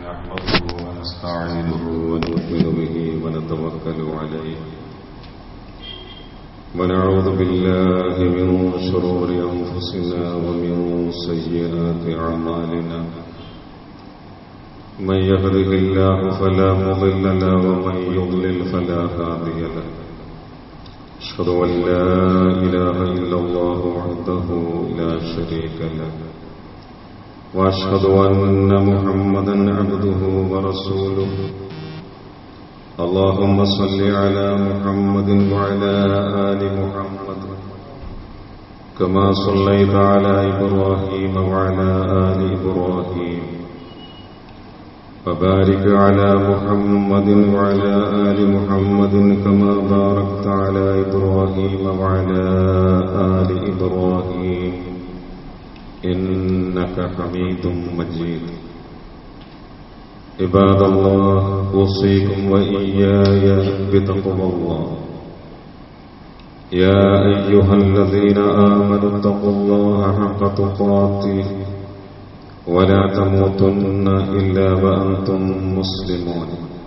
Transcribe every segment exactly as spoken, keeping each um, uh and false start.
نحمده ونستعينه ونؤمن به ونتوكل عليه ونعوذ بالله من شرور أنفسنا ومن سيئات أعمالنا من يهده الله فلا مضل له ومن يضلل فلا هادي له أشهد أن لا إله إلا الله وحده لا شريك له وأشهد أن محمدا عبده ورسوله اللهم صل على محمد وعلى آل محمد كما صليت على إبراهيم وعلى آل إبراهيم وبارك على محمد وعلى آل محمد كما باركت على إبراهيم وعلى آل إبراهيم إنك حميد مجيد. عباد الله أوصيكم وإياي بتقوى الله. يا أيها الذين آمنوا اتقوا الله حق تقاته ولا تموتن إلا وأنتم مسلمون.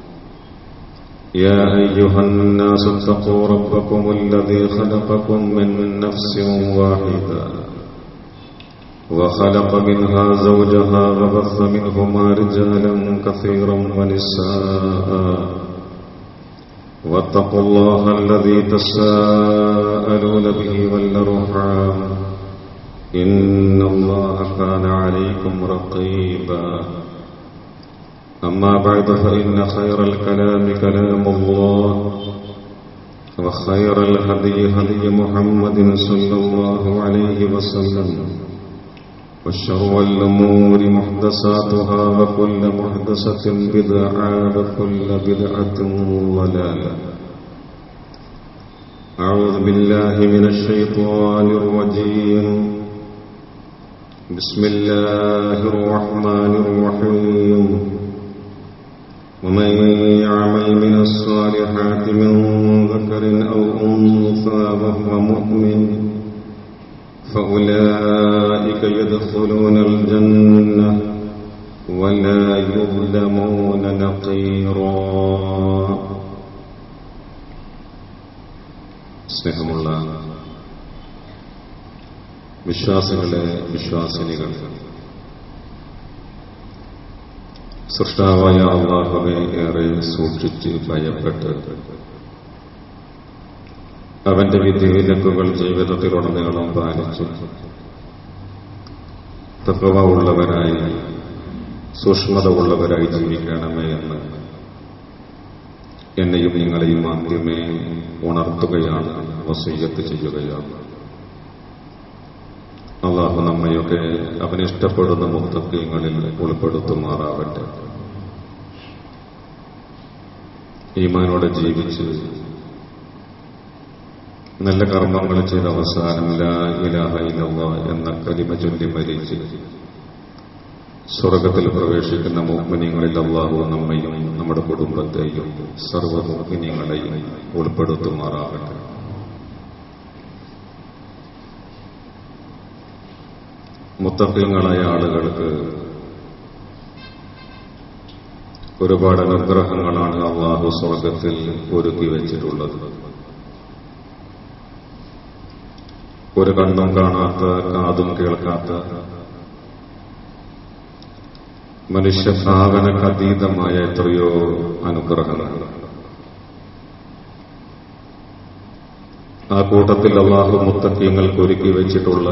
يا أيها الناس اتقوا ربكم الذي خلقكم من نفس واحدة وخلق منها زوجها وبث منهما رجالا كثيرا ونساء واتقوا الله الذي تساءلون به والأرحام إن الله كان عليكم رقيبا. أما بعد فإن خير الكلام كلام الله وخير الهدي هدي محمد صلى الله عليه وسلم وشر الأمور محدثاتها وكل محدثة بدعة وكل بدعة ضلالة. أعوذ بالله من الشيطان الرجيم. بسم الله الرحمن الرحيم. ومن يعمل من الصالحات من ذكر أو أنثى وهو مؤمن فأولئك يدخلون الجنة ولا يظلمون نقيرا. സ്നേഹമുള്ള വിശ്വാസികളെ, വിശ്വാസിനികൾ, സൃഷ്ടാവായ അല്ലാഹുവെ ഏറെ സൂക്ഷിച്ച് ഭയപ്പെട്ട് അവന്റെ വിധിവിലക്കുകൾ ജീവിതത്തിലുടനീളം പാലിച്ചു തഖ്വ ഉള്ളവരായി സൂക്ഷ്മത ഉള്ളവരായി ജീവിക്കണമേ എന്ന് എന്നെയും നിങ്ങളെയും ആദ്യമേ ഉണർത്തുകയാണ്, വസിയ്യത്ത് ചെയ്യുകയാണ്. അല്ലാഹു നമ്മയൊക്കെ അവനിഷ്ടപ്പെടുന്ന മുത്തഖീങ്ങളിൽ ഉൾപ്പെടുത്തുമാറാവട്ടെ. ഈമാനോടെ ജീവിച്ച് നല്ല കർമ്മങ്ങൾ ചെയ്ത അവസാനം ലാ ഇലാഹ ഇല്ലല്ലാഹ് എന്ന കലിമ ചൊല്ലി മരിച്ച് സ്വർഗത്തിൽ പ്രവേശിക്കുന്ന മുഅ്മിനീങ്ങളിൽ അല്ലാഹു നമ്മയും നമ്മുടെ കുടുംബത്തെയും സർവ്വ മുഅ്മിനീങ്ങളെയും ഉൾപ്പെടുത്തുമാറാകട്ടെ. മുത്തഖീങ്ങളായ ആളുകൾക്ക് ഒരുപാട് അനുഗ്രഹങ്ങളാണ് അല്ലാഹു സ്വർഗത്തിൽ ഒരുക്കി വെച്ചിട്ടുള്ളത്. ഒരു കണ്ണും കാണാത്ത, കാതും കേൾക്കാത്ത, മനുഷ്യഭാവനക്കതീതമായ എത്രയോ അനുഗ്രഹങ്ങൾ. ആ കൂട്ടത്തിൽ അല്ലാഹു മുത്തഖീങ്ങൾക്ക് ഒരുക്കി വെച്ചിട്ടുള്ള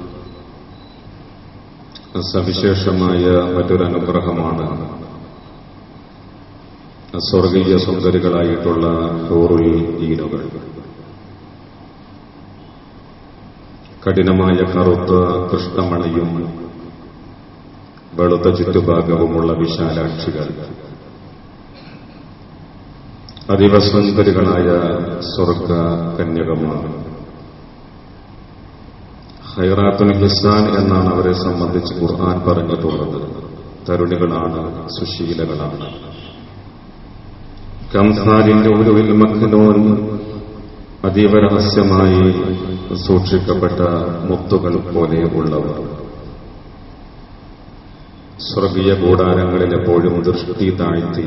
സവിശേഷമായ മറ്റൊരു അനുഗ്രഹമാണ് സ്വർഗീയ സുന്ദരികളായിട്ടുള്ള ഹൂറുൽ ഈനുകൾ. കഠിനമായ കറുത്ത കൃഷ്ണമണിയും വെളുത്ത ചുറ്റുഭാഗവുമുള്ള വിശാലാക്ഷികൾ, അതിവസുന്ദരികളായ സ്വർഗ കന്യകമാണ്. ഖൈറാത്തുൽ ഹിസാൻ എന്നാണ് അവരെ സംബന്ധിച്ച് ഖുർആൻ പറഞ്ഞിട്ടുള്ളത്. തരുണികളാണ്, സുശീലകളാണ്. കംസാലിന്റെ ഉലുവിൽ മഖ്നൂൻ, അതീവ രഹസ്യമായി സൂക്ഷിക്കപ്പെട്ട മുത്തുകൾ പോലെ ഉള്ളവർ. സ്വർഗീയ കൂടാരങ്ങളിൽ എപ്പോഴും ദൃഷ്ടി താഴ്ത്തി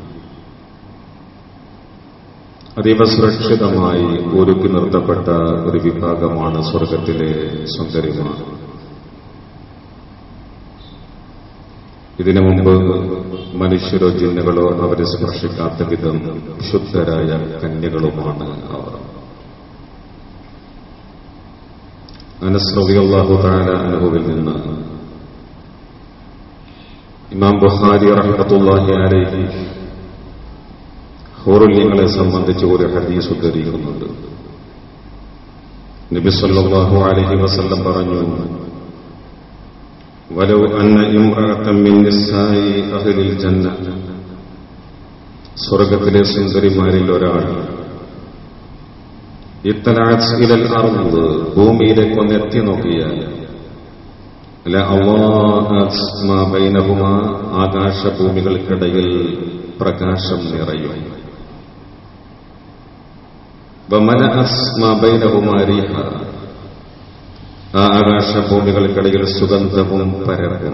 അതീവ സുരക്ഷിതമായി ഒരുക്കി നിർത്തപ്പെട്ട ഒരു വിഭാഗമാണ് സ്വർഗത്തിലെ സുന്ദരിമാർ. ഇതിനു മുമ്പ് മനുഷ്യരോ ജിന്നുകളോ അവരെ സ്പർശിക്കാത്ത വിധം ശുദ്ധരായ കന്യകളുമാണ് അവർ. അനസ് റളിയല്ലാഹു തആല അൻഹുവിൽ നിന്ന് ഇമാം ബുഖാരി റഹ്മത്തുള്ളാഹി അലൈഹി ഹൂറുല്യങ്ങളെ സംബന്ധിച്ച് ഒരു ഹദീസ് ഉദ്ധരിക്കുന്നുണ്ട്. നബി സല്ലല്ലാഹു അലൈഹി വസല്ലം പറഞ്ഞു, വലൗ അന്ന ഇംറഅതൻ മിൻ നിസാഇ അഹ്ലിൽ ജന്ന, സ്വർഗ്ഗത്തിലെ സുന്ദരിമാരിൽ ഒരാൾ ഇത്തലഅത് ഇലൽ അർദ്, ഭൂമിയിലേക്ക് ഒന്ന് എത്തി നോക്കിയാൽ, ലഅളാഅത് മാ ബൈനഹുമാ, ആകാശഭൂമികൾക്കിടയിൽ പ്രകാശം നിറയും. വമലഅത് മാ ബൈനഹുമാ റീഹ, ആ ആകാശഭൂമികൾക്കിടയിൽ സുഗന്ധവും പരക്കും.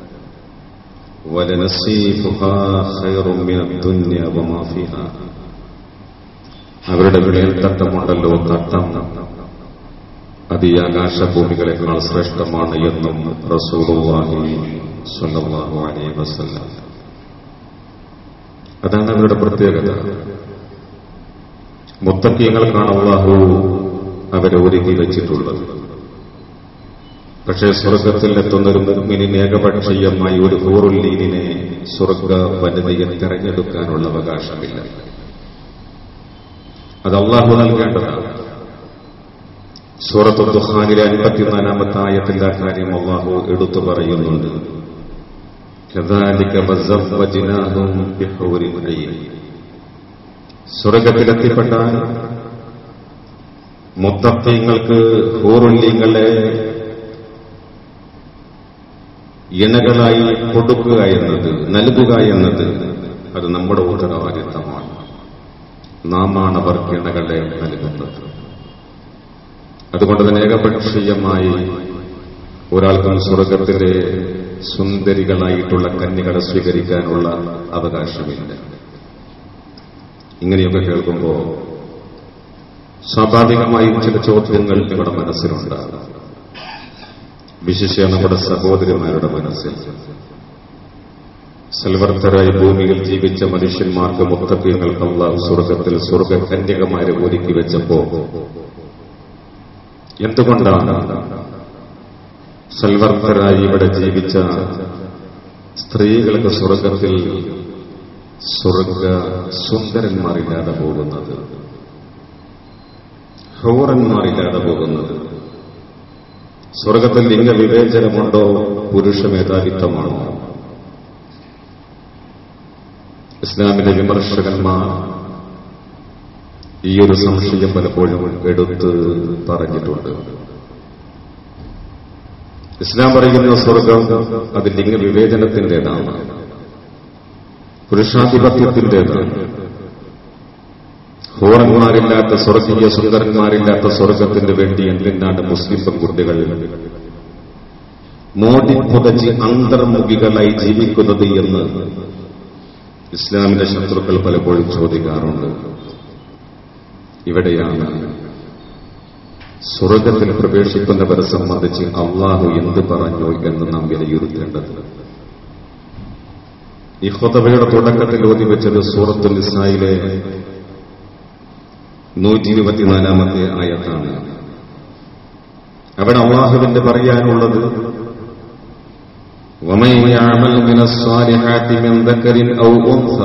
വലനസീഫുഹാ ഖൈറും മിനദ്ദുനിയ വമാ ഫീഹാ, അവരുടെ മേൽത്തട്ടമുണ്ടല്ലോ തട്ടം, അത് ഈ ആകാശഭൂമികളെക്കാൾ ശ്രേഷ്ഠമാണ് എന്നും റസൂലുള്ളാഹി സ്വല്ലല്ലാഹു അലൈഹി വസല്ലം. അതാണ് അവരുടെ പ്രത്യേകത. മുത്തഖീങ്ങൾക്കാണ് അല്ലാഹു അവരെ ഒരുക്കി വെച്ചിട്ടുള്ളത്. പക്ഷേ സ്വർഗത്തിൽ എത്തുന്നൊരു മുഅ്മിനിന് ഏകപക്ഷീയമായി ഒരു ഹൂറുൽ ലീനിനെ സ്വർഗ വനിതയെ തെരഞ്ഞെടുക്കാനുള്ള അവകാശമില്ല. അത് അല്ലാഹു നൽകേണ്ടതാണ്. സൂറത്തുൽ ദുഖാനിലെ അൻപത്തിനാലാമത്തെ ആയത്തിന്റെ ആ കാര്യം അല്ലാഹു എടുത്തു പറയുന്നുണ്ട്. കദാലിക വസവ്വജ്നാഹും ബിഹൂരിൻ ഐൻ, സ്വർഗത്തിലെത്തിപ്പെട്ടാൽ മുത്തഖീങ്ങൾക്ക് ഹൂറുല്ലീങ്ങളെ ഇണകളായി കൊടുക്കുക എന്നത്, നൽകുക എന്നത് അത് നമ്മുടെ ഉത്തരവാദിത്തമാണ്. നാമാണ് അവർക്ക് ഇണകളെ നൽകുന്നത്. അതുകൊണ്ട് തന്നെ ഏകപക്ഷീയമായി ഒരാൾക്കും സ്വർഗത്തിലെ സുന്ദരികളായിട്ടുള്ള കന്യകളെ സ്വീകരിക്കാനുള്ള അവകാശമില്ല. ഇങ്ങനെയൊക്കെ കേൾക്കുമ്പോൾ സ്വാഭാവികമായും ചില ചോദ്യങ്ങൾ നിങ്ങളുടെ മനസ്സിലുണ്ടാകും. വിശേഷിച്ച് നമ്മുടെ സഹോദരിമാരുടെ മനസ്സിൽ. സൽവർത്തരായി ഭൂമിയിൽ ജീവിച്ച മനുഷ്യന്മാർക്ക് മുത്തഖീങ്ങൾക്ക് അല്ലാഹു സ്വർഗത്തിൽ സ്വർഗ കന്യകമാരെ ഒരുക്കി വെച്ചപ്പോ എന്തുകൊണ്ടാണ് സൽവർത്തരായി ഇവിടെ ജീവിച്ച സ്ത്രീകൾക്ക് സ്വർഗത്തിൽ സ്വർഗ സുന്ദരന്മാരില്ലാതെ പോകുന്നത്, ഹൂറന്മാരില്ലാതെ പോകുന്നത്? സ്വർഗത്തിൽ ലിംഗവിവേചനമുണ്ടോ, പുരുഷ മേധാവിത്വമാണോ? ഇസ്ലാമിലെ വിമർശകന്മാർ ഈ ഒരു സംശയം പലപ്പോഴും എടുത്ത് പറഞ്ഞിട്ടുണ്ട്. ഇസ്ലാം പറയുന്ന സ്വർഗം അത് ലിംഗവിവേചനത്തിൻ്റെതാണ്, പുരുഷാധിപത്യത്തിൻ്റെതാണ്. ഹൂറന്മാരില്ലാത്ത, സ്വർഗീയ സുന്ദരന്മാരില്ലാത്ത സ്വർഗത്തിന് വേണ്ടി എന്തിനാണ് മുസ്ലിം പെൺകുട്ടികൾ മോടിപ്പുതച്ച് അന്തർമുഖികളായി ജീവിക്കുന്നത് എന്ന് ഇസ്ലാമിന്റെ ശത്രുക്കൾ പലപ്പോഴും ചോദിക്കാറുണ്ട്. ഇവിടെയാണ് സ്വർഗത്തിൽ പ്രവേശിക്കുന്നവരെ സംബന്ധിച്ച് അള്ളാഹു എന്ത് പറഞ്ഞു എന്ന് നാം വിലയിരുത്തേണ്ടത്. ഈ ഖുതുബയുടെ തുടക്കത്തിൽ ഓതി വെച്ചത് സൂറത്തുൽ നിസായിലെ നൂറ്റി ഇരുപത്തിനാലാമത്തെ ആയത്താണ്. അവിടെ അള്ളാഹുവിന്റെ പറയാനുള്ളത്, വമൻ യഅമൽ മിനസ്സാലിഹാത്തി മിൻ ദക്കറിൻ ഔ ഉൻസ,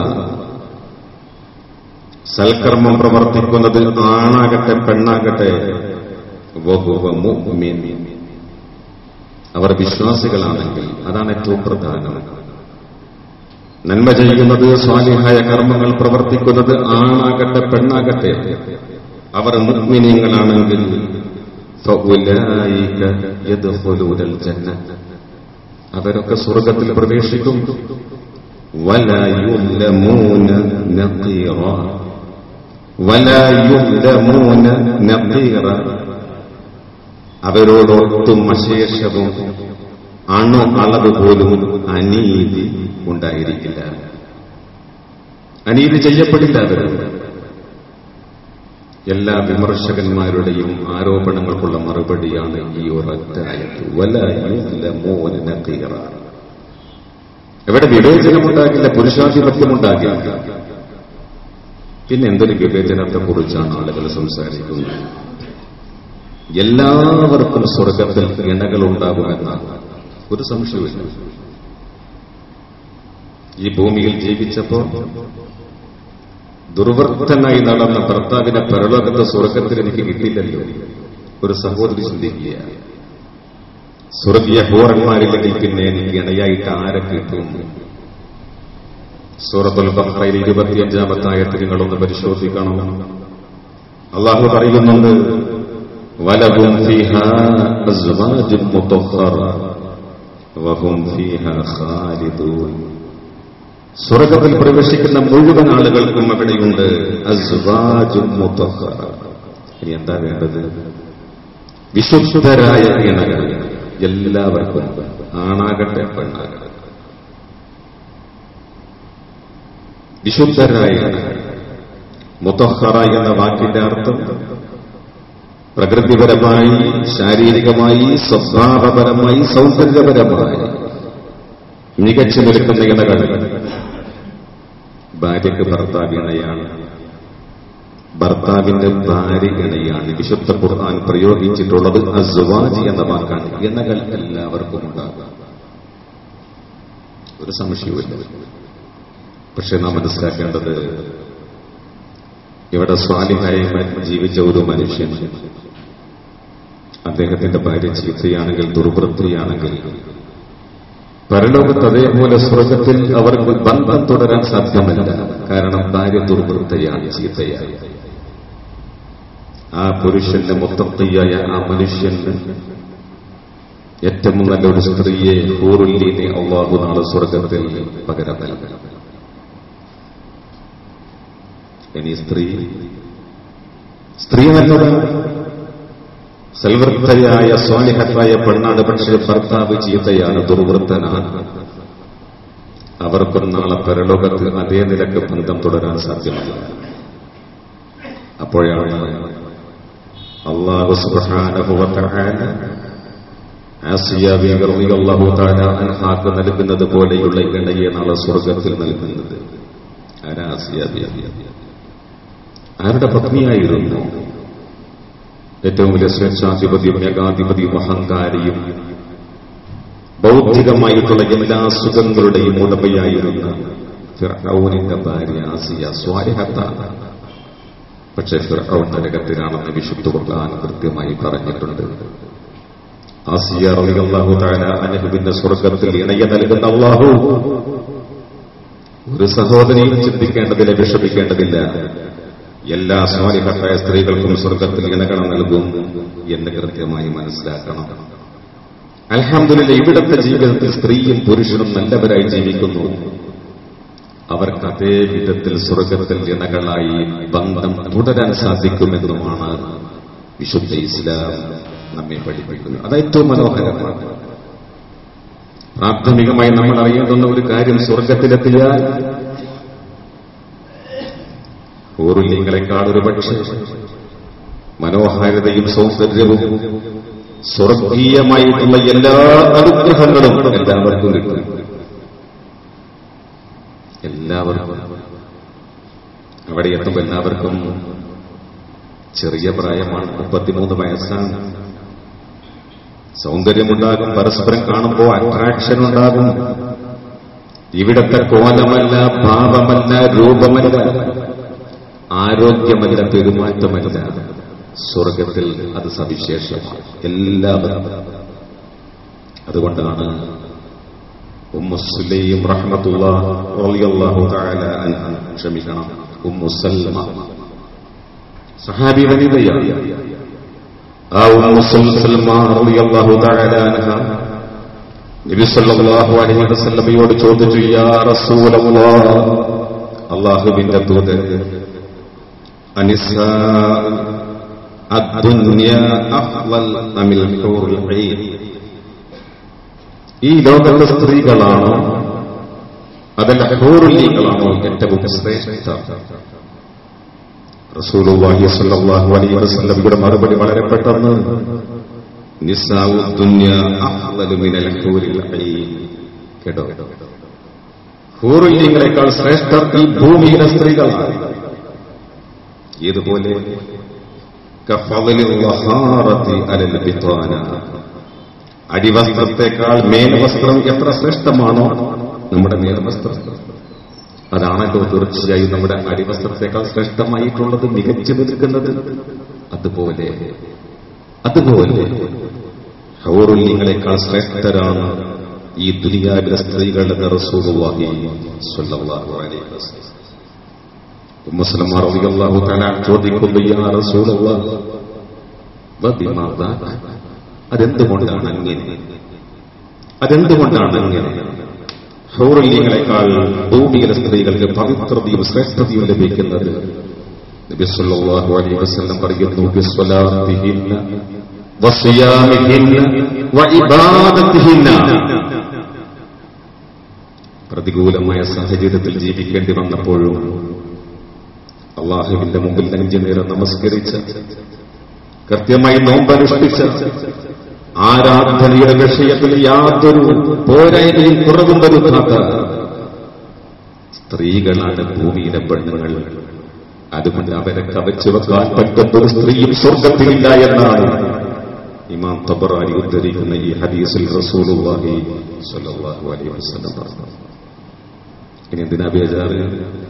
സൽക്കർമ്മം പ്രവർത്തിക്കുന്നത് ആണാകട്ടെ പെണ്ണാകട്ടെ, വഹുവ മുഅ്മിൻ, അവർ വിശ്വാസികളാണെങ്കിൽ, അതാണ് ഏറ്റവും പ്രധാനം. നന്മ ചെയ്യുന്നത്, സ്വാലിഹായ കർമ്മങ്ങൾ പ്രവർത്തിക്കുന്നത് ആണാകട്ടെ പെണ്ണാകട്ടെ, അവർ മുഅ്മിനീങ്ങളാണെങ്കിൽ ഫഉലൈക യദ്ഖുലൂനൽ ജന്ന, അവരൊക്കെ സ്വർഗത്തിൽ പ്രവേശിക്കും. വലാ യുദ്ലമൂന നഖീറ, വലാ യുദ്ലമൂന നഖീറ, അവരോടൊട്ടും അശേഷവും അണു അളവ് പോലും അനീതി ഉണ്ടായിരിക്കില്ല. അനീതി ചെയ്യപ്പെടില്ല. അവർ എല്ലാ വിമർശകന്മാരുടെയും ആരോപണങ്ങൾക്കുള്ള മറുപടിയാണ് ഈ ഒരൊറ്റ ആയത്ത്. വലാ യുദ്ലമൂന നഖീറ. ഇവിടെ വിവേചനമുണ്ടാകില്ല, പുരുഷാധിപത്യമുണ്ടാകില്ല. പിന്നെ എന്തൊരു വിവേചനത്തെ കുറിച്ചാണ് ആളുകൾ സംസാരിക്കുന്നത്? എല്ലാവർക്കും സ്വർഗത്തിൽ ഇണകളുണ്ടാകുമെന്നാണ്, ഒരു സംശയമില്ല. ഈ ഭൂമിയിൽ ജീവിച്ചപ്പോ ദുർവൃത്തനായി നടന്ന ഭർത്താവിനെ പരലോകത്തെ സ്വർഗത്തിൽ എനിക്ക് കിട്ടില്ലല്ലോ. ഒരു സഹോദരി ചിന്തിക്കുക, സ്വർഗീയ ഹൂറന്മാരില്ലെങ്കിൽ പിന്നെ എനിക്ക് ഇണയായിട്ട് ആരെ കിട്ടും? സൂറത്തുൽ ബഖറയിൽ ഇരുപത്തിയഞ്ചാമത്തെ ആയത്തിൽ നിങ്ങളൊന്ന് പരിശോധിക്കണം. അല്ലാഹു പറയുന്നുണ്ട്, വലഹും ഫീഹാ അസ്വാജുൻ മുതഹ്ഹറ വഹും ഫീഹാ ഖാലിദൂൻ. സ്വർഗത്തിൽ പ്രവേശിക്കുന്ന മുഴുവൻ ആളുകൾക്കും അവിടെയുണ്ട് അസ്വാജുൻ മുതഹ്ഹറ. ഇനി എന്താ വേണ്ടത്? വിശുദ്ധരായ ഇണകൾ എല്ലാവർക്കും, ആണാകട്ടെ പെണ്ണാകട്ടെ. വിശുദ്ധരായ മുതഹ്ഹറ എന്ന വാക്കിന്റെ അർത്ഥം പ്രകൃതിപരമായി, ശാരീരികമായി, സ്വഭാവപരമായി, സൗന്ദര്യപരമായി മികച്ചു നിൽക്കുന്ന ഇണകൾ. ഭാര്യയ്ക്ക് ഭർത്താവ് ഇണയാണ്, ഭർത്താവിന്റെ ഭാര്യ ഇണയാണ്. വിശുദ്ധ ഖുർആൻ പ്രയോഗിച്ചിട്ടുള്ളത് അസ്വാജ് എന്ന വാക്കാണ്. ഇണകൾ എല്ലാവർക്കും ഉണ്ടാകാം, ഒരു സംശയവുമില്ല. പക്ഷെ നാം മനസ്സിലാക്കേണ്ടത്, ഇവിടെ സ്വാലിഹായി ജീവിച്ച ഒരു മനുഷ്യൻ, അദ്ദേഹത്തിന്റെ ഭാര്യ ചീത്തയാണെങ്കിൽ, ദുർവൃത്തിയാണെങ്കിൽ, പരലോകത്ത് അതേപോലെ സ്വർഗത്തിൽ അവർക്ക് ബന്ധം തുടരാൻ സാധ്യമല്ല. കാരണം ഭാര്യ ദുർവൃത്തയാണ്, ചീത്തയായി. ആ പുരുഷന്റെ മുത്തഖിയായ ആ മനുഷ്യന് ഏറ്റവും നല്ലൊരു സ്ത്രീയെ, ഹൂറുല്ലീനെ അല്ലാഹു നാളെ സ്വർഗത്തിൽ പകരം നൽകണം. ഇനി സ്ത്രീ സ്ത്രീ നല്ലതാണ്, സൽവൃത്തയായ സ്വാലിഹത്തായ പെണ്ണാണ്. പക്ഷേ ഭർത്താവ് ചീത്തയാണ്, ദുർവൃത്തനാണ്. അവർക്കും നാളെ പരലോകത്ത് അതേ നിലക്ക് ബന്ധം തുടരാൻ സാധ്യമല്ല. അപ്പോഴാണ് അല്ലാഹു സുബ്ഹാനഹു വ തആല ആസിയ ബിബി റളിയല്ലാഹു തആല അൻഹാക്ക് നൽകുന്നത് പോലെയുള്ള ഇണയെ നാളെ സ്വർഗത്തിൽ നൽകുന്നത്. ആരാ ആസിയ ബിബി? ആരുടെ പത്നിയായിരുന്നു? ഏറ്റവും വലിയ സ്വേച്ഛാധിപതിയും ഏകാധിപതിയും അഹങ്കാരിയും ബൗദ്ധികമായിട്ടുള്ള എല്ലാ സുഖങ്ങളുടെയും ഉടമയായിരുന്ന ഫിർഔനിന്റെ ഭാര്യ ആസിയ സ്വാലിഹത്താണ്. പക്ഷേ ഫിർഔൻ നരകത്തിലാണെന്ന് വിശുദ്ധ ഖുർആൻ കൃത്യമായി പറഞ്ഞിട്ടുണ്ട്. ആസിയ റളിയല്ലാഹു തആല അൻഹുവിന്റെ സ്വർഗത്തിൽ ഇണയെ നൽകുന്ന അല്ലാഹു ഒരു സഹോദരിയും ചിന്തിക്കേണ്ടതില്ല, വിഷമിക്കേണ്ടതില്ല. എല്ലാ സ്വാലിഹത്തായ സ്ത്രീകൾക്കും സ്വർഗത്തിൽ ഇണകൾ നൽകും എന്ന് കൃത്യമായി മനസ്സിലാക്കണം. അൽഹംദുലില്ലാഹ്, ഇവിടത്തെ ജീവിതത്തിൽ സ്ത്രീയും പുരുഷനും നല്ലവരായി ജീവിക്കുന്നു. അവർക്ക് അതേ വിധത്തിൽ സ്വർഗത്തിൽ ഇണകളായി ബന്ധം തുടരാൻ സാധിക്കുമെന്നുമാണ് വിശുദ്ധ ഇസ്ലാം നമ്മെ പഠിപ്പിക്കുന്നത്. അത് ഏറ്റവും മനോഹരമാണ്. പ്രാഥമികമായി നമ്മൾ അറിയേണ്ടുന്ന ഒരു കാര്യം, സ്വർഗത്തിലെത്തിയാൽ ഹൂറുല്ലീങ്ങളെക്കാൾ ഒരു പക്ഷേ മനോഹാരിതയും സൗന്ദര്യവും സ്വർഗീയമായിട്ടുള്ള എല്ലാ അനുഗ്രഹങ്ങളും എല്ലാവർക്കും കിട്ടും. എല്ലാവർക്കും അവിടെ എത്തുമ്പോൾ എല്ലാവർക്കും ചെറിയ പ്രായമാണ്, മുപ്പത്തിമൂന്ന് വയസ്സാണ്. സൗന്ദര്യമുണ്ടാകും, പരസ്പരം കാണുമ്പോൾ അട്രാക്ഷൻ ഉണ്ടാകും. ഇവിടത്തെ കോലമല്ല, ഭാവമല്ല, രൂപമല്ല, ആരോഗ്യമല്ല, പെരുമാറ്റമല്ല. സ്വർഗത്തിൽ അത് സവിശേഷമാണ് എല്ലാവരും. അതുകൊണ്ടാണ് ഉമ്മു സുലൈം റഹ്മത്തുള്ളാഹി റളിയല്ലാഹു തആല അൻഹ, ക്ഷമിക്കണം, ഉമ്മു സൽമ സഹാബി വനിതയാണ്. ആ ഉമ്മു സൽമ റളിയല്ലാഹു തആല അൻഹ നബി സല്ലല്ലാഹു അലൈഹി വസല്ലമയോട് ചോദിച്ചു, യാ റസൂലല്ലാഹ്, അല്ലാഹുവിന്റെ ദൂതൻ, അനിസാ അദ്ദുനിയ അഫ്ളൽ അമിൽ ഹൂറുൽ ഐൻ, ഈ ലോകത്തെ സ്ത്രീകളാണോ അതല്ല ഹൂറുല്ലീങ്ങളാണോ ഏറ്റവും ശ്രേഷ്ഠ? റസൂലുള്ളാഹി സ്വല്ലല്ലാഹു അലൈഹി വസല്ലമയുടെ മറുപടി വളരെ പെട്ടെന്ന്, നിസാഉ ദുനിയ അഫ്ളലു മിനൽ ഹൂറിൽ ഐൻ. കേട്ടോ, ഹൂറുല്ലീങ്ങളെക്കാൾ ശ്രേഷ്ഠർ ഈ ഭൂമിയിലെ സ്ത്രീകളാണ്. ഇതുപോലെ കഫളിൽ വഹാറത്തി അലൽ ബിത്വാന, അടിവസ്ത്രത്തെക്കാൾ മേൽവസ്ത്രം എത്ര ശ്രേഷ്ഠമാണോ നമ്മുടെ മേൽവസ്ത്രം, അതാണല്ലോ തീർച്ചയായും നമ്മുടെ അടിവസ്ത്രത്തെക്കാൾ ശ്രേഷ്ഠമായിട്ടുള്ളത്, മികച്ചു നിൽക്കുന്നത്. അതുപോലെ അതുപോലെ ഹൂറുല്ലീങ്ങളെക്കാൾ ശ്രേഷ്ഠരാണ് ഈ ദുനിയാവിലെ സ്ത്രീകളുടെ റസൂലുള്ളാഹി സ്വല്ലല്ലാഹു അലൈഹി വസല്ലം. ഉമ്മു സലമ റളിയല്ലാഹു തആല ചോദിക്കുന്നു, യാ റസൂലല്ലാഹ് വബിമാദാ, അതെന്തുകൊണ്ടാണ് അങ്ങനെ? അതെന്തുകൊണ്ടാണ് അങ്ങനെ? ഹൂറുല്ലീങ്ങളെക്കാൾ ഭൂമിയിലെ സ്ത്രീകൾക്ക് പവിത്രതയും ശ്രേഷ്ഠതയും ലഭിക്കുന്നത്? നബി സല്ലല്ലാഹു അലൈഹി വസല്ലം പറയുന്നു, ബിസ്വലാത്തിഹിന്ന വസിയാമിഹിന്ന വഇബാദത്തിഹിന്ന. പ്രതികൂലമായ സാഹചര്യത്തിൽ ജീവിക്കേണ്ടി വന്നപ്പോഴും അള്ളാഹുവിന്റെ മുമ്പിൽ അഞ്ചു നേരം നമസ്കരിച്ച, കൃത്യമായി നോമ്പനുഷ്ഠിച്ച, ആരാധനയുടെ വിഷയത്തിൽ യാതൊരു പോരായ്മയും കുറവും വരുത്താത്ത സ്ത്രീകളാണ് ഭൂമിയിലെ പെണ്ണുങ്ങൾ. അതുകൊണ്ട് അവരെ കവച്ചു വെക്കാൻ പറ്റുന്ന സ്ത്രീയും സ്വർഗത്തിലില്ല എന്നാണ് ഇമാം തബറാനി ഉദ്ധരിക്കുന്ന ഈ ഹദീസിൽ റസൂലുള്ളാഹി സ്വല്ലല്ലാഹു അലൈഹി വസല്ലം പറഞ്ഞു. ഇനി എന്തിനാ ബേജാറ്?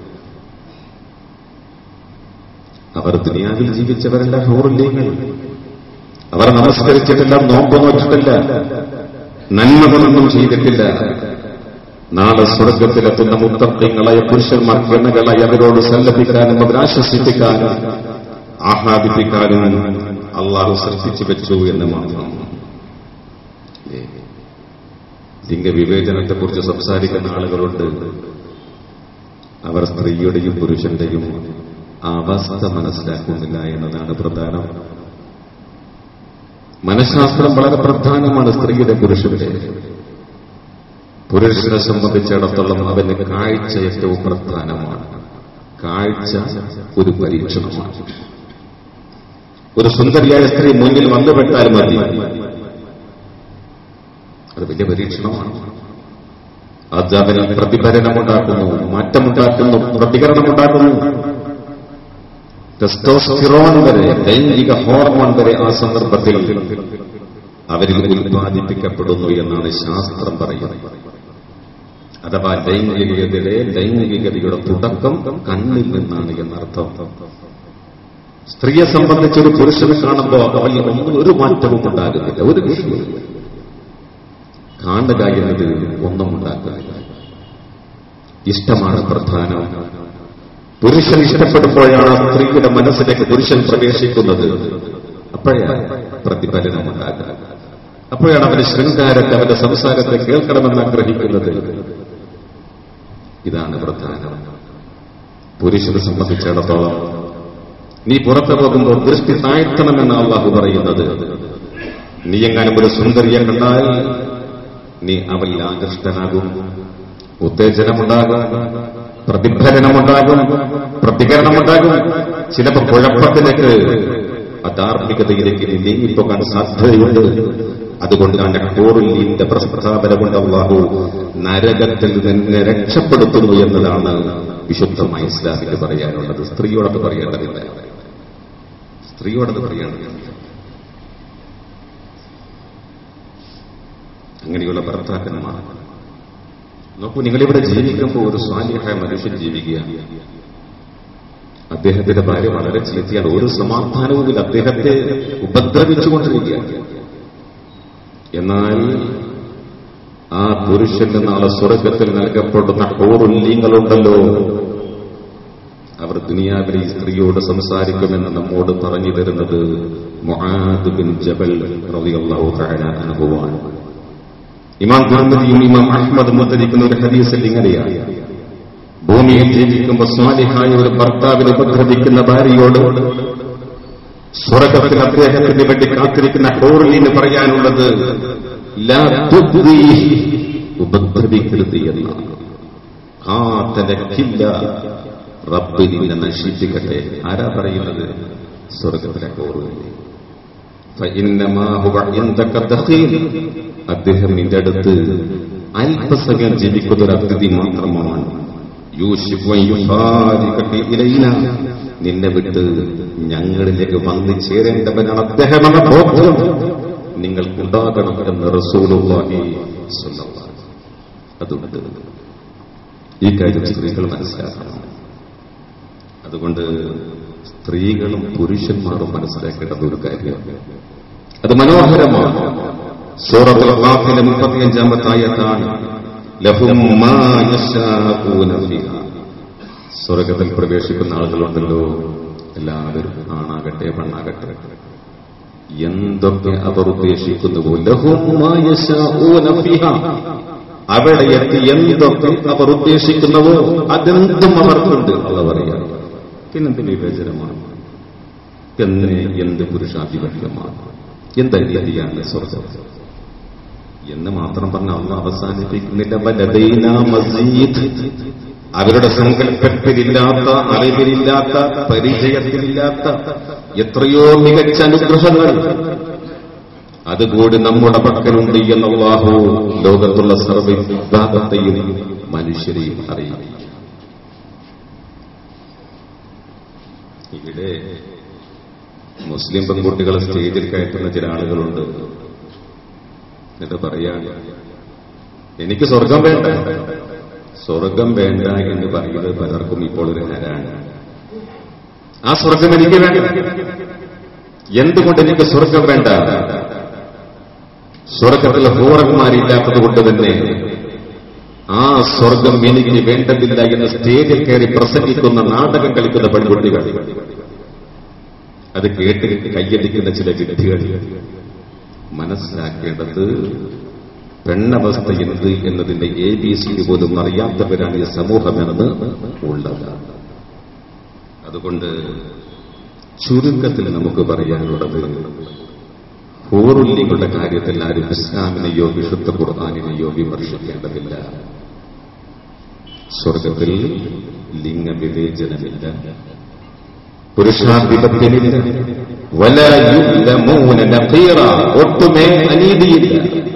അവർ ദുനിയാവിൽ ജീവിച്ചവരല്ല ഹൂറുല്ലീങ്ങൾ. അവർ നമസ്കരിച്ചിട്ടില്ല, നോമ്പ് നോച്ചിട്ടില്ല, നന്മകളൊന്നും ചെയ്തിട്ടില്ല. നാളെ സ്വർഗത്തിലെത്തുന്ന മുത്തഖീങ്ങളായ പുരുഷന്മാർ പെണ്ണുകളായി അവരോട് സല്ലപിക്കാനും അവരാശ്വസിപ്പിക്കാനും ആഹ്ലാദിപ്പിക്കാനും അള്ളാഹു സൃഷ്ടിച്ചു വെച്ചു എന്ന് മാത്രം. ലിംഗവിവേചനത്തെക്കുറിച്ച് സംസാരിക്കുന്ന ആളുകളുണ്ട്. അവർ സ്ത്രീയുടെയും പുരുഷന്റെയും അവസ്ഥ മനസ്സിലാക്കുന്നില്ല എന്നതാണ് പ്രധാനം. മനഃശാസ്ത്രം വളരെ പ്രധാനമാണ് സ്ത്രീയുടെ പുരുഷന്റെ. പുരുഷനെ സംബന്ധിച്ചിടത്തോളം അവന് കാഴ്ച ഏറ്റവും പ്രധാനമാണ്. കാഴ്ച ഒരു പരീക്ഷണമാണ്. ഒരു സുന്ദരിയായ സ്ത്രീ മുന്നിൽ വന്നുപെട്ടാൽ മതി, അത് വലിയ പരീക്ഷണമാണ്. അത് അവന് പ്രതിഫലനമുണ്ടാക്കുന്നു, മാറ്റമുണ്ടാക്കുന്നു, പ്രതികരണമുണ്ടാക്കുന്നു. ടെസ്റ്റോസ്റ്റിറോൺ വരെ, ലൈംഗിക ഹോർമോൺ വരെ ആ സന്ദർഭത്തിൽ അവരിൽ ഉൽപ്പാദിപ്പിക്കപ്പെടുന്നു എന്നാണ് ശാസ്ത്രം പറയുന്നത്. അഥവാ ലൈംഗികതയുടെ ലൈംഗികതയുടെ തുടക്കം കണ്ണിൽ നിന്നാണ് എന്നർത്ഥം. സ്ത്രീയെ സംബന്ധിച്ചൊരു പുരുഷനെ കാണുമ്പോൾ അവരിൽ ഒന്നും ഒരു മാറ്റവും ഉണ്ടാകുന്നില്ല, ഒരു വിഷയവും. കാണുക എന്നത് ഒന്നും ഉണ്ടാക്കുന്നില്ല. ഇഷ്ടമാണ് പ്രധാനം. പുരുഷൻ ഇഷ്ടപ്പെടുമ്പോഴാണ് സ്ത്രീയുടെ മനസ്സിലേക്ക് പുരുഷൻ പ്രവേശിക്കുന്നത്. അപ്പോഴാണ് പ്രതിഫലനമുണ്ടാകുക. അപ്പോഴാണ് അവന്റെ ശൃംഗാരത്തെ, അവന്റെ സംസാരത്തെ കേൾക്കണമെന്ന് ആഗ്രഹിക്കുന്നത്. ഇതാണ് പ്രധാനം. പുരുഷനെ സംബന്ധിച്ചിടത്തോളം നീ പുറത്തു പോകുമ്പോൾ ദൃഷ്ടി താഴ്ത്തണമെന്ന് അള്ളാഹു പറയുന്നത്. നീ എങ്ങാനും ഒരു സുന്ദരിയെ കണ്ടാൽ നീ അവളിൽ ആകൃഷ്ടനാകും, ഉത്തേജനമുണ്ടാകും, പ്രതിഫലനമുണ്ടാകും, പ്രതികരണമുണ്ടാകും. ചിലപ്പോൾ കുഴപ്പത്തിലേക്ക്, അധാർമികതയിലേക്ക് നീ നീങ്ങിപ്പോകാൻ സാധ്യതയുണ്ട്. അതുകൊണ്ടാണ് ഹൂറുല്ലീന്റെ പ്രസ്താവന കൊണ്ട് അല്ലാഹു നരകത്തിൽ നിന്നെ രക്ഷപ്പെടുത്തുന്നു എന്നതാണ് വിശുദ്ധമായ ഇസ്ലാമിൽ പറയാനുള്ളത്. സ്ത്രീയോടത് പറയേണ്ടതില്ല, സ്ത്രീയോടത് പറയേണ്ടതില്ല. അങ്ങനെയുള്ള ഭർത്താക്കന്മാർ നോക്കൂ, നിങ്ങളിവിടെ ജീവിക്കുമ്പോൾ ഒരു സ്വാലിഹായ മനുഷ്യൻ ജീവിക്കുകയാണ്. അദ്ദേഹത്തിന്റെ ഭാര്യ വളരെ ചീത്തയാണ്, ഒരു സമാധാനവുമില്ല, അദ്ദേഹത്തെ ഉപദ്രവിച്ചുകൊണ്ടിരിക്കുകയാണ്. എന്നാൽ ആ പുരുഷന് നാളെ സ്വർഗത്തിൽ നൽകപ്പെടുന്ന ഹൂറുല്ലീങ്ങളുണ്ടല്ലോ, അവർ ദുനിയാവിലെ ഈ സ്ത്രീയോട് സംസാരിക്കുമെന്ന് നമ്മോട് പറഞ്ഞു തരുന്നത് മുആദ് ബിൻ ജബൽ റളിയല്ലാഹു തആല അൻഹുവാണ്. ഇമാം തിർമിദിയും ഇമാം അഹ്മദ് മുദ്രിക്കുന്ന ഒരു ഹദീസിൽ ഇങ്ങനെയാണ്: ഭൂമിയിൽ ജീവിക്കുമ്പോൾ സ്വാലിഹായ ഒരു ഭർത്താവിനെ ഉപദ്രവിക്കുന്ന ഭാര്യയോട് സ്വർഗത്തിൽ അദ്ദേഹത്തിന് വേണ്ടി കാത്തിരിക്കുന്ന ഹൂറിന് പറയാനുള്ളത് ലാ തുദ്ദി, ഉപദ്രവിക്കരുത് എന്നാണ്. കാത്തലക്കില്ല, റബ്ബ് നിന്നെ നശിപ്പിക്കട്ടെ. ആരാ പറയുന്നത്? സ്വർഗത്തിലെ ഹൂറിന്. അദ്ദേഹം നിന്റെ അടുത്ത് അല്പസമയം ജീവിക്കുന്ന ഒരു അതിഥി മാത്രമാണ്. നിന്നെ വിട്ട് ഞങ്ങളിലേക്ക് വന്നു ചേരേണ്ടവനാണ് അദ്ദേഹം എന്ന ബോധം നിങ്ങൾക്കുണ്ടാകണം എന്ന് റസൂലുള്ളാഹി സ്വല്ലല്ലാഹു അലൈഹി വസല്ലം. അതുകൊണ്ട് ഈ കാര്യം സ്ത്രീകൾ മനസ്സിലാക്കണം. അതുകൊണ്ട് സ്ത്രീകളും പുരുഷന്മാരും മനസ്സിലാക്കേണ്ടത് ഒരു കാര്യമാണ്. അത് മനോഹരമാണ്. സൂറത്തുൽ ഖാഫിലെ മുപ്പത്തിയഞ്ചാമത്തെ ആയത്താണ് ലഹും മാ യശാഊന ഫീഹാ. സ്വർഗത്തിൽ പ്രവേശിക്കുന്ന ആളുകളുണ്ടല്ലോ, എല്ലാവരും ആണാകട്ടെ പെണ്ണാകട്ടെ, എന്തൊക്കെ അവർ ഉദ്ദേശിക്കുന്നുവോ ലഹും മാ യശാഊന ഫീഹാ, അവിടെ എത്തി എന്തൊക്കെ അവർ ഉദ്ദേശിക്കുന്നുവോ അതെന്തും അവർക്കുണ്ട്. അള്ളാഹു പറയാം. പിന്നെന്ത് വിവേചനമാണ്, എന്ന് എന്ത് പുരുഷാധിപത്യമാണ്, എന്തല്ലിയാണ് സ്വർഗം എന്ന് മാത്രം പറഞ്ഞ അള്ളാഹു അവസാനിപ്പിക്കുന്നില്ല. വലദൈനാ മസീദ്, അവരുടെ സങ്കല്പത്തിലില്ലാത്ത, അറിവിലില്ലാത്ത, പരിചയത്തിലില്ലാത്ത എത്രയോ മികച്ച അനുഗ്രഹങ്ങൾ അതുകൂടി നമ്മുടെ പക്കലുണ്ട് എന്ന് അല്ലാഹു ലോകത്തുള്ള സർവ്വ വിഭാഗത്തെയും മനുഷ്യരെയും അറിയിക്കും. ഇവിടെ മുസ്ലിം പെൺകുട്ടികളെ സ്റ്റേജിൽ കയറ്റുന്ന ചില ആളുകളുണ്ട്. എന്നിട്ട് പറയാൻ എനിക്ക് സ്വർഗം വേണ്ട, സ്വർഗം വേണ്ട എന്ന് പറയുന്നത് പലർക്കും ഇപ്പോൾ ഒരു ഹരാണ്. ആ സ്വർഗം എനിക്ക് വേണ്ട. എന്തുകൊണ്ട് എനിക്ക് സ്വർഗം വേണ്ട? സ്വർഗത്തിൽ ഹൂറന്മാരില്ലാത്തത് കൊണ്ട് തന്നെ ആ സ്വർഗം എനിക്ക് വേണ്ടതില്ല എന്ന് സ്റ്റേജിൽ കയറി പ്രസംഗിക്കുന്ന, നാടകം കളിക്കുന്ന പെൺകുട്ടികൾ, അത് കേട്ട് കയ്യടിക്കുന്ന ചില വിദ്യകൾ മനസ്സിലാക്കേണ്ടത് പെണ്ണവസ്ഥ എന്ത് എന്നതിന്റെ എ ബി സി പോലും അറിയാത്തവരാണ് ഈ സമൂഹമെന്ന് ഉള്ളത്. അതുകൊണ്ട് ചുരുക്കത്തിൽ നമുക്ക് പറയാനുള്ളത്, ഹൂറുല്യങ്ങളുടെ കാര്യത്തിൽ ആരും ഇസ്ലാമിനെയോ വിശുദ്ധ ഖുർആനിനെയോ വിമർശിക്കേണ്ടതില്ല. സ്വർഗത്തിൽ ലിംഗവിവേചനമില്ല, പുരുഷാധിപത്യമില്ല, വലാ യുദ്ലമൂന നഖീറ, ഒട്ടുമേ അനീതിയില്ല.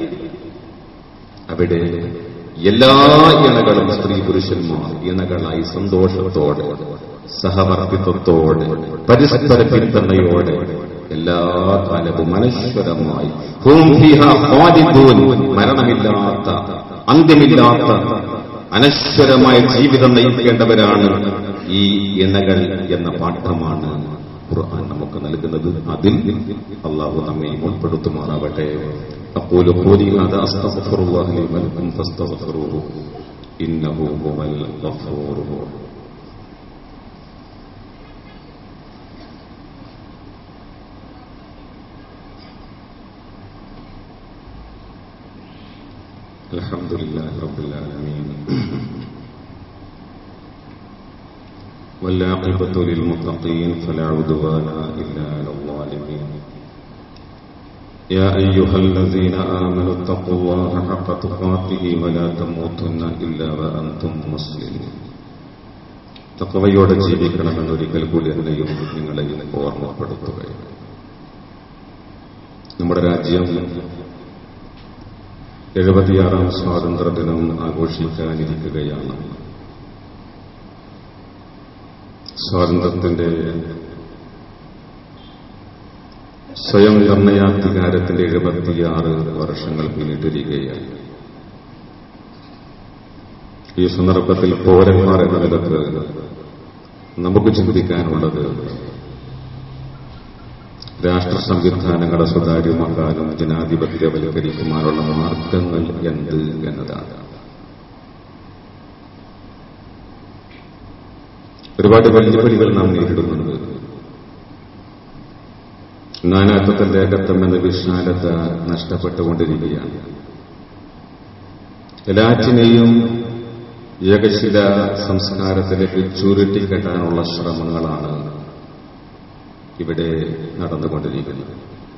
അവിടെ എല്ലാ ഇണകളും സ്ത്രീ പുരുഷന്മാർ ഇണകളായി സന്തോഷത്തോടെ, സഹവർത്തിത്വത്തോടെ, പരസ്പര പിന്തുണയോടെ എല്ലാ കാലവും അനശ്വരമായി ഹൂം ഫീഹാ ഖാലിദൂൻ, മരണമില്ലാത്ത, അന്ത്യമില്ലാത്ത അനശ്വരമായ ജീവിതം നയിക്കേണ്ടവരാണ് ഈ ഇണകൾ എന്ന പാഠമാണ് ഖുർആൻ നമുക്ക് നൽകുന്നത്. അതിൽ അള്ളാഹു നമ്മെ ഉൾപ്പെടുത്തുമാറാവട്ടെ. അഖൂലു ഖൗലി ഹാദാ അസ്തഗ്ഫിറുല്ലാഹ ലി വലക്കും ഫസ്തഗ്ഫിറൂഹു ഇന്നഹു ഹുവൽ ഗഫൂറുർ റഹീം. അൽഹംദുലില്ലാഹി റബ്ബിൽ ആലമീൻ والعاقبة للمتقين فلا عدوان إلا على الظالمين. يا أيها الذين آمنوا اتقوا الله حق تقاته ولا تموتن إلا وأنتم مسلمون. തഖ്വയോടെ ജീവിക്കണമെന്നൊരിക്കൽ കൂടി എന്നെയും നിങ്ങളെയും ഓർമ്മപ്പെടുത്തുകയാണ്. നമ്മുടെ രാജ്യം എഴുപത്തിയാറാം സ്വാതന്ത്ര്യദിനം ആഘോഷിക്കാനിരിക്കുകയാണ്. സ്വാതന്ത്ര്യത്തിന്റെ സ്വയം നിർണയാധികാരത്തിന്റെ എഴുപത്തിയാറ് വർഷങ്ങൾ പിന്നിട്ടിരിക്കുകയാണ്. ഈ സന്ദർഭത്തിൽ പൗരന്മാർ എന്ന നിലക്ക് നമുക്ക് ചിന്തിക്കാനുള്ളത്, രാഷ്ട്ര സംവിധാനങ്ങളെ സുതാര്യമാക്കാനും ജനാധിപത്യവൽക്കരിക്കുവാനുള്ള മാർഗങ്ങൾ എന്ത് എന്നതാണ്. ഒരുപാട് വെല്ലുവിളികൾ നാം നേരിടുന്നുണ്ട്. നാനാത്വത്തിന്റെ ഏകത്വം എന്ന വിശാലത നഷ്ടപ്പെട്ടുകൊണ്ടിരിക്കുകയാണ്. എല്ലാറ്റിനെയും ഏകശില സംസ്കാരത്തിലേക്ക് ചുരുട്ടിക്കെട്ടാനുള്ള ശ്രമങ്ങളാണ് ഇവിടെ നടന്നുകൊണ്ടിരിക്കുന്നത്.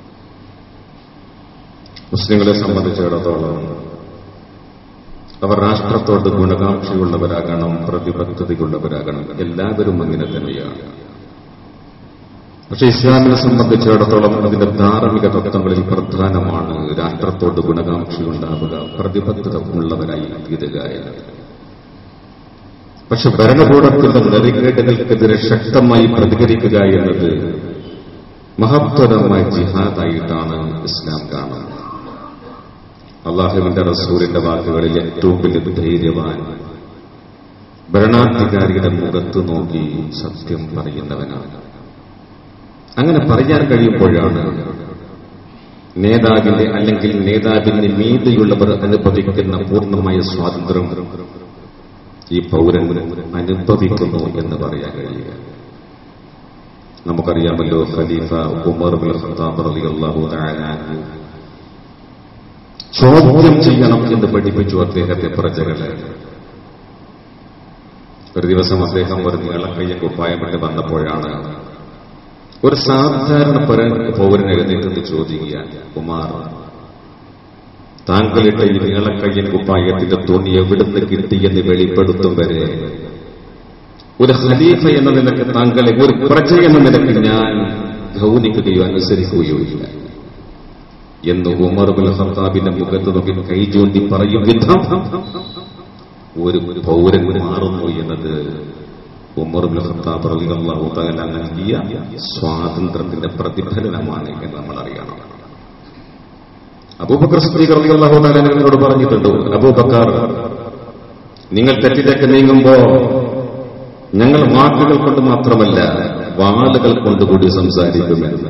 മുസ്ലിങ്ങളെ സംബന്ധിച്ചിടത്തോളം അവർ രാഷ്ട്രത്തോട് ഗുണകാംക്ഷയുള്ളവരാകണം, പ്രതിബദ്ധതയുള്ളവരാകണം. എല്ലാവരും അങ്ങനെ തന്നെയാണ്. പക്ഷെ ഇസ്ലാമിനെ സംബന്ധിച്ചിടത്തോളം അതിന്റെ ധാർമ്മിക തത്വങ്ങളിൽ പ്രധാനമാണ് രാഷ്ട്രത്തോട് ഗുണകാംക്ഷയുണ്ടാവുക, പ്രതിബദ്ധത ഉള്ളവരായി തീരുക എന്നത്. പക്ഷെ ഭരണകൂടത്തിന്റെ നെറികേടുകൾക്കെതിരെ ശക്തമായി പ്രതികരിക്കുക എന്നത് മഹത്വരമായ ജിഹാദായിട്ടാണ് ഇസ്ലാം കാണുന്നത്. അള്ളാഹുവിന്റെ റസൂലിന്റെ വാക്കുകളിൽ ഏറ്റവും വലിയ ധൈര്യവാൻ ഭരണാധികാരിയുടെ മുഖത്ത് നോക്കി സത്യം പറയുന്നവനാണ്. അങ്ങനെ പറയാൻ കഴിയുമ്പോഴാണ് നേതാവിന്റെ അല്ലെങ്കിൽ നേതാവിന്റെ മീതിയുള്ളവർ അനുഭവിക്കുന്ന പൂർണ്ണമായ സ്വാതന്ത്ര്യം ഈ പൗരൻ അനുഭവിക്കുന്നു എന്ന് പറയാൻ കഴിയുക. നമുക്കറിയാമല്ലോ, ഖലീഫ ഉമർ ഇബ്നുൽ ഖത്താബ് റളിയല്ലാഹു തആല അൻഹു ചോദ്യം ചെയ്യണം എന്ന് പഠിപ്പിച്ചു അദ്ദേഹത്തെ പ്രജകളെ. ഒരു ദിവസം അദ്ദേഹം ഒരു നീളക്കയ്യ കുപ്പായമിട്ട് വന്നപ്പോഴാണ് ഒരു സാധാരണ പൗരൻ എഴുന്നേറ്റ് ചോദിക്കുക, ഉമാർ, താങ്കളിട്ട ഈ നീളക്കയ്യൻ കുപ്പായത്തിന്റെ തുണി എവിടുന്ന് കിട്ടിയെന്ന് വെളിപ്പെടുത്തും വരെ ഒരു ഖലീഫ എന്ന നിലക്ക് താങ്കളെ ഒരു പ്രജ എന്ന നിലക്ക് ഞാൻ ഗൗനിക്കുകയോ അനുസരിക്കുകയോ ഇല്ല എന്ന് ഉമർ ഇബ്നുൽ ഖത്താബിന്റെ മുഖത്ത് നോക്കി കൈ ചൂണ്ടി പറയും വിധം ഒരു പൗരൻ മാറുന്നു എന്നത് ഉമർ ഇബ്നുൽ ഖത്താബ് റളിയല്ലാഹു തആല നൽകിയ സ്വാതന്ത്ര്യത്തിന്റെ പ്രതിഫലനമാണ് എന്ന് നമ്മൾ അറിയണം. അബൂബക്കർ സിദ്ദീഖ് റളിയല്ലാഹു തആല എന്നോട് പറഞ്ഞിട്ടുണ്ട്, അബൂബക്കർ, നിങ്ങൾ തെറ്റിലേക്ക് നീങ്ങുമ്പോ ഞങ്ങൾ വാക്കുകൾ കൊണ്ട് മാത്രമല്ല വാളുകൾ കൊണ്ടുകൂടി സംസാരിക്കുമെന്ന്.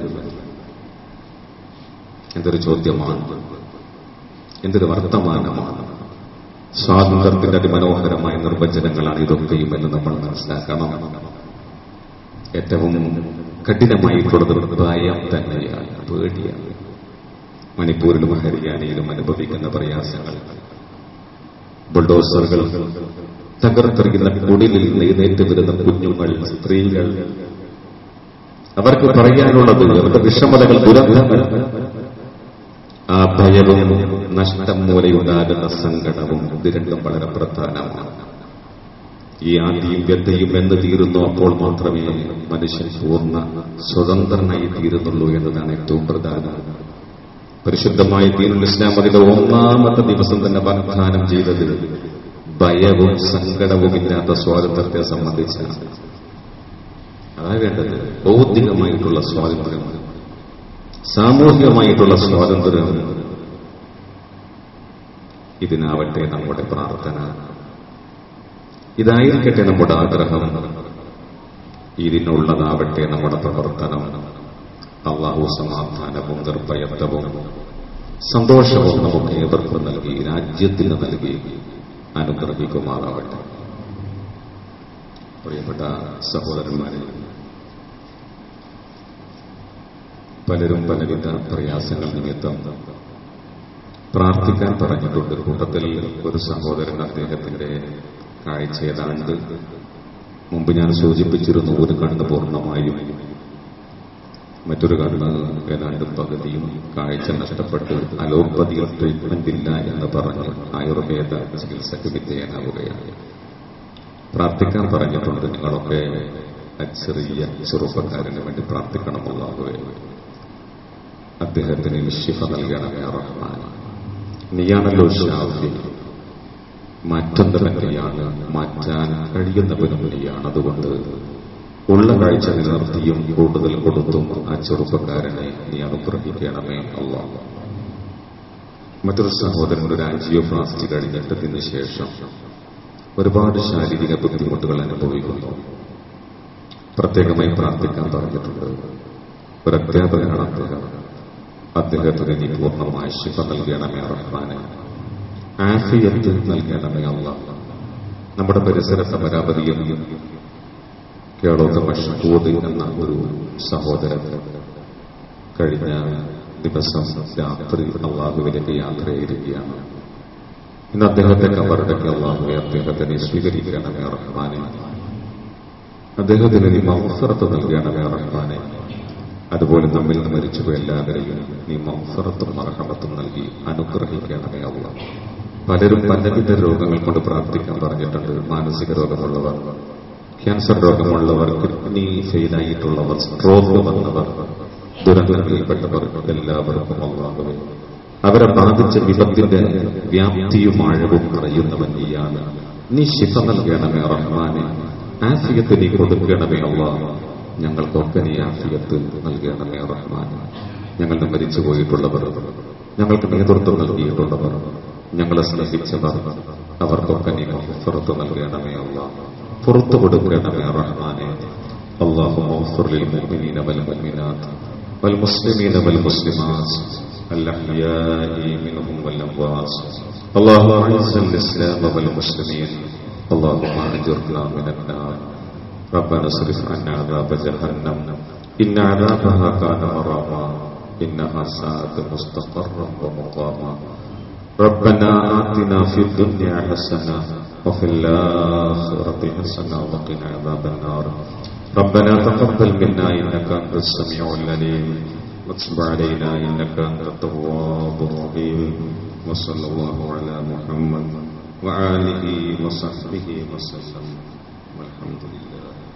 എന്തൊരു ചോദ്യമാണ്, എന്തൊരു വർത്തമാനമാണ്. സ്വാതന്ത്ര്യത്തിന്റെ അതിമനോഹരമായ നിർവചനങ്ങളാണ് ഇതൊക്കെയും എന്ന് നമ്മൾ മനസ്സിലാക്കണം. ഏറ്റവും കഠിനമായിട്ടുള്ളത് ഭയം തന്നെയാണ്, പേടിയാണ്. മണിപ്പൂരിലും ഹരിയാനയിലും അനുഭവിക്കുന്ന പ്രയാസങ്ങൾ, ബുൾഡോസറുകൾ, തകർത്തെറിയുന്ന കുടിലിൽ എഴുന്നേറ്റ് വരുന്ന കുഞ്ഞുങ്ങൾ, സ്ത്രീകൾ, അവർക്ക് പറയാനുള്ളത് അവരുടെ വിഷമതകൾ, ദുരന്തങ്ങൾ, ആ ഭയവും നഷ്ടം മൂലയുണ്ടാകുന്ന സങ്കടവും, ഇത് രണ്ടും വളരെ പ്രധാനമാണ്. ഈ ആദിയും വ്യതയും എന്ന് തീരുന്നു, അപ്പോൾ മാത്രമേ മനുഷ്യൻ പൂർണ്ണ സ്വതന്ത്രനായി തീരുന്നുള്ളൂ എന്നതാണ് ഏറ്റവും പ്രധാനം. പരിശുദ്ധമായ ദീനുൽ ഇസ്ലാം അതിന്റെ ഒന്നാമത്തെ ദിവസം തന്നെ വാഗ്ദാനം ചെയ്തത് ഭയവും സങ്കടവും ഇല്ലാത്ത സ്വാതന്ത്ര്യത്തെ സംബന്ധിച്ചാണ്. അതാ വേണ്ടത്. ഭൗതികമായിട്ടുള്ള സ്വാതന്ത്ര്യം, സാമൂഹികമായിട്ടുള്ള സ്വാതന്ത്ര്യം, ഇതിനാവട്ടെ നമ്മുടെ പ്രാർത്ഥന, ഇതായിരിക്കട്ടെ നമ്മുടെ ആഗ്രഹം, ഇതിനുള്ളതാവട്ടെ നമ്മുടെ പ്രവർത്തനം. അള്ളാഹു സമാധാനവും നിർഭയത്വവും സന്തോഷവും നമുക്ക് ഏവർക്കും നൽകി, രാജ്യത്തിന് നൽകി അനുഗ്രഹിക്കുമാറാവട്ടെ. പ്രിയപ്പെട്ട സഹോദരന്മാരെ, പലരും പലവിധ പ്രയാസങ്ങൾ നിമിത്തം പ്രാർത്ഥിക്കാൻ പറഞ്ഞിട്ടുണ്ട്. കൂട്ടത്തിൽ ഒരു സഹോദരൻ, അദ്ദേഹത്തിന്റെ കാഴ്ച ഏതാണ്ട് മുമ്പ് ഞാൻ സൂചിപ്പിച്ചിരുന്നു, ഒരു കണ്ണ് പൂർണ്ണമായും മറ്റൊരു കണ്ണ് ഏതാണ്ട് പകുതിയും കാഴ്ച നഷ്ടപ്പെട്ട് അലോപ്പതിയിൽ ട്രീറ്റ്മെന്റ് ഇല്ല എന്ന് പറഞ്ഞ് ആയുർവേദ ചികിത്സയ്ക്ക് വിധേയനാവുകയാണ്. പ്രാർത്ഥിക്കാൻ പറഞ്ഞിട്ടുണ്ട്. നിങ്ങളൊക്കെ ചെറിയ ചെറുപ്പക്കാരന് വേണ്ടി പ്രാർത്ഥിക്കണമല്ലാതെ അദ്ദേഹത്തിന് ശിഫ നൽകണമേ റഹ്മാൻ. നീയാണല്ലോ ഷാഫി, മാറ്റുന്നവനെയാണ്, മാറ്റാൻ കഴിയുന്നവനും നീയാണ്. അതുകൊണ്ട് ഉള്ള കാഴ്ച നിലനിർത്തിയും കൂടുതൽ കൊടുത്തും ആ ചെറുപ്പക്കാരനെ നീ അനുഗ്രഹിക്കണമേ അല്ലാഹ്. മറ്റൊരു സഹോദരൻ ഒരു ആൻജിയോപ്ലാസ്റ്റി കഴിഞ്ഞിട്ടതിന് ശേഷം ഒരുപാട് ശാരീരിക ബുദ്ധിമുട്ടുകൾ അനുഭവിക്കുന്നു. പ്രത്യേകമായി പ്രാർത്ഥിക്കാൻ പറഞ്ഞിട്ടുണ്ട്. ഒരു അധ്യാപകനാണ് അദ്ദേഹം. അദ്ദേഹത്തിന് നീ പൂർണ്ണമായ ശിഫ നൽകണമേ റഹ്മാനെ, ആഫിയത്ത് നൽകണമേ അല്ലാഹ്. നമ്മുടെ പരിസരത്തെ പരാപതിയും കേളോത്ത മഷ്കൂദ് എന്ന ഒരു സഹോദരൻ കഴിഞ്ഞ ദിവസം രാത്രി അള്ളാഹുവിലേക്ക് യാത്രയായിരിക്കുകയാണ്. ഇന്ന് അദ്ദേഹത്തെ കബറടക്കി അള്ളാഹുവെ അദ്ദേഹത്തിനെ സ്വീകരിക്കണമേ റഹ്മാനെ, അദ്ദേഹത്തിന് നീ മഗ്ഫിറത്ത് നൽകണമേ റഹ്മാനെ, അതുപോലെ നമ്മിൽ നിന്ന് മരിച്ചുപോയ എല്ലാവരെയും നീ മഗ്ഫിറത്തും മർഹമത്തും നൽകി അനുഗ്രഹിക്കണമേ അല്ലാഹ്. പലരും പലവിധ രോഗങ്ങൾ കൊണ്ട് പ്രാർത്ഥിക്കാൻ പറഞ്ഞിട്ടുണ്ട്. മാനസിക രോഗമുള്ളവർ, ക്യാൻസർ രോഗമുള്ളവർ, കിഡ്നി ഫെയിലായിട്ടുള്ളവർ, സ്ട്രോക്ക് വന്നവർ, ദുരന്തങ്ങളിൽപ്പെട്ടവർ എല്ലാവർക്കും അല്ലാഹുവേ അവരെ ബാധിച്ച വിപത്തിന്റെ വ്യാപ്തിയും ആഴവും അറിയുന്നവൻ നീയാണ്. നീ ശിഫ നൽകണമേ റഹ്മാനെ, ആഫിയത്ത് നീ കൊടുക്കണമേ അല്ലാഹ്. ഞങ്ങൾക്കൊക്കെ നീ ആഫിയത്ത് നൽകണമേ റഹ്മാനെ. ഞങ്ങളുടെ മരിച്ചു പോയിട്ടുള്ളവർ, ഞങ്ങൾക്ക് നേതൃത്വം നൽകിയിട്ടുള്ളവർ, ഞങ്ങളെ സ്നേഹിച്ചവർ, അവർക്കൊക്കെ നീ മഗ്ഫിറത്ത് നൽകണമേ അല്ലാഹ്. പുറത്തു കൊടുക്കണമേ റഹ്മാനെ. اللهم اغفر للمؤمنين والمؤمنات والمسلمين والمسلمات الأحياء منهم والأموات. اللهم أعز الإسلام والمسلمين. اللهم أجرنا من النار. ربنا اصرف عنا عذاب جهنم إن عذابها كان غراما إنها ساءت مستقرا ومقاما. ربنا آتنا في الدنيا حسنة وفي الآخرة حسنة وقنا عذاب النار. ربنا تقبل منا إنك أنت السميع العليم وتب علينا إنك أنت التواب الرحيم. وصلى الله على محمد وآله وصحبه وسلم والحمد لله.